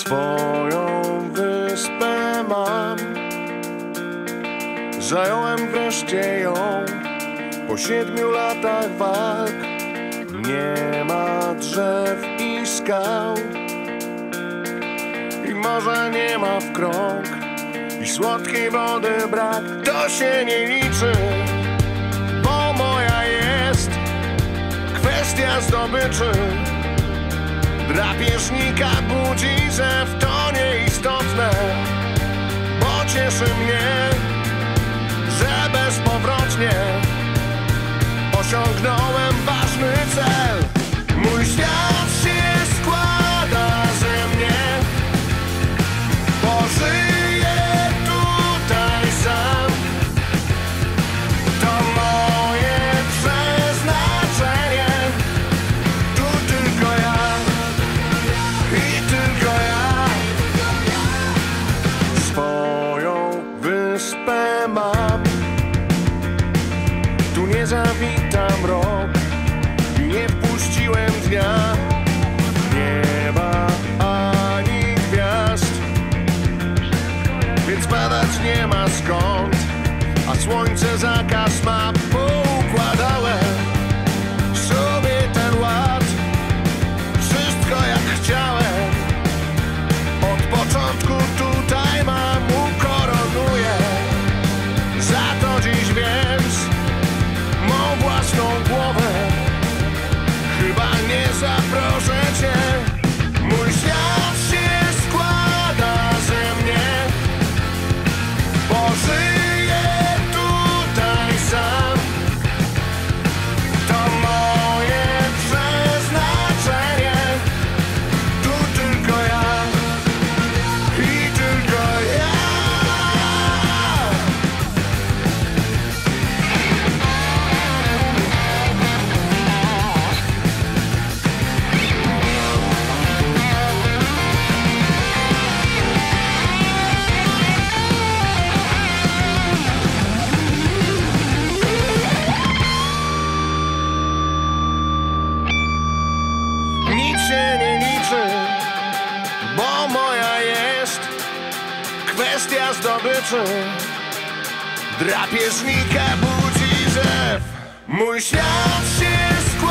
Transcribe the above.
Swoją wyspę mam, zająłem wreszcie ją. Po 7 latach walk nie ma drzew i skał, i morza nie ma w krąg, i słodkiej wody brak. To się nie liczy, bo moja jest kwestia zdobyczy. Drapieżnika budzi zew, to nieistotne, bo cieszy mnie, że bezpowrotnie osiągnąłem ważny cel. Mój świat się składa ze mnie, pożyję tutaj sam. To moje przeznaczenie, tu tylko ja i tylko ja. Swoją wyspę mam, tu nie zawitam rok i nie wpuściłem dnia, nieba ani gwiazd, więc badać nie ma skąd, a słońce zakaz ma. Poukładałem sobie ten ład, wszystko jak chciałem. Od początku tutaj mam, ukoronuję za to dziś, więc mą własną głowę chyba nie zaproszę cię. Mój świat się składa ze mnie, pożyję tutaj sam. To moje przeznaczenie, tu tylko ja i tylko ja. Nic się nie liczy, bo moja jest kwestia zdobyczy. Drapieżnika budzi zew, mój świat się składa